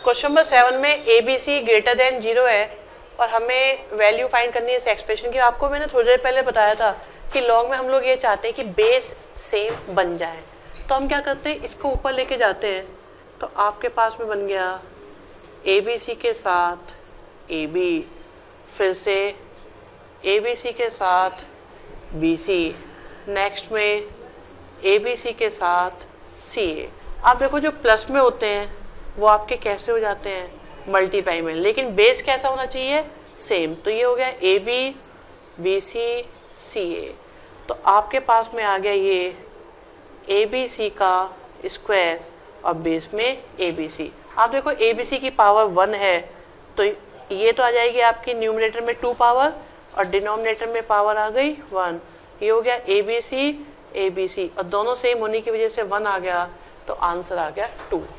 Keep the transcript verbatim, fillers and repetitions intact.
Question number seven में A B C greater than zero है और हमें वैल्यू फाइंड करनी है इस एक्सप्रेशन की। आपको मैंने थोड़ी देर पहले बताया था कि लॉग में हम लोग ये चाहते हैं कि बेस सेम बन जाए, तो हम क्या करते हैं, इसको ऊपर लेके जाते हैं। तो आपके पास में बन गया ए बी सी के साथ ए बी, फिर से ए बी सी के साथ बी सी, नेक्स्ट में ए बी सी के साथ सी ए। आप देखो जो प्लस में होते हैं वो आपके कैसे हो जाते हैं, मल्टीप्लाई में, लेकिन बेस कैसा होना चाहिए, सेम। तो ये हो गया ए बी बी सी सी ए। तो आपके पास में आ गया ये ए बी सी का स्क्वायर और बेस में ए बी सी। आप देखो ए बी सी की पावर वन है तो ये तो आ जाएगी आपकी न्यूमरेटर में टू पावर और डिनोमिनेटर में पावर आ गई वन। ये हो गया ए बी सी ए बी सी और दोनों सेम होने की वजह से वन आ गया, तो आंसर आ गया टू।